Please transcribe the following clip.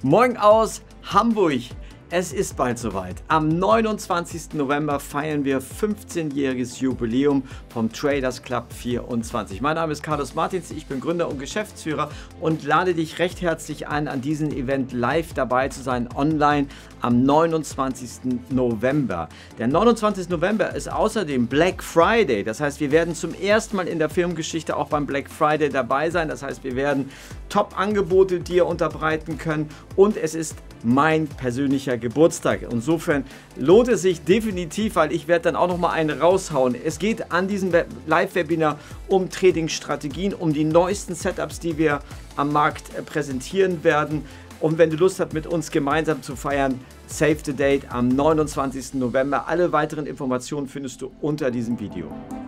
Moin aus Hamburg. Es ist bald soweit. Am 29. November feiern wir 15-jähriges Jubiläum vom Traders Club 24. Mein Name ist Carlos Martins, ich bin Gründer und Geschäftsführer und lade dich recht herzlich ein, an diesem Event live dabei zu sein, online am 29. November. Der 29. November ist außerdem Black Friday. Das heißt, wir werden zum ersten Mal in der Firmengeschichte auch beim Black Friday dabei sein. Das heißt, wir werden Top-Angebote dir unterbreiten können und es ist mein persönlicher Geburtstag. Insofern lohnt es sich definitiv, weil ich werde dann auch noch mal einen raushauen. Es geht an diesem Live-Webinar um Trading-Strategien, um die neuesten Setups, die wir am Markt präsentieren werden. Und wenn du Lust hast, mit uns gemeinsam zu feiern, save the date am 29. November. Alle weiteren Informationen findest du unter diesem Video.